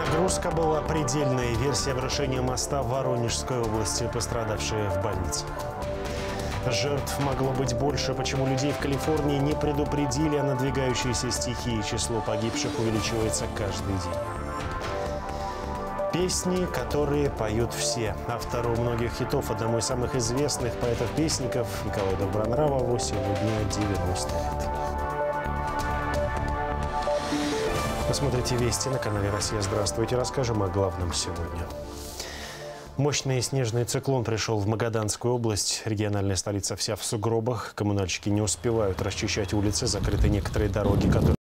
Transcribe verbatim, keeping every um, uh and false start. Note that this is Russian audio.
Нагрузка была предельной. Версия обрушения моста в Воронежской области, пострадавшие в больнице. Жертв могло быть больше. Почему людей в Калифорнии не предупредили о надвигающейся стихии? Число погибших увеличивается каждый день. Песни, которые поют все. Автору многих хитов, одному из самых известных поэтов-песников Николаю Добронравову сегодня девяносто лет. Вы смотрите «Вести» на канале «Россия». Здравствуйте. Расскажем о главном сегодня. Мощный снежный циклон пришел в Магаданскую область. Региональная столица вся в сугробах. Коммунальщики не успевают расчищать улицы, закрыты некоторые дороги, которые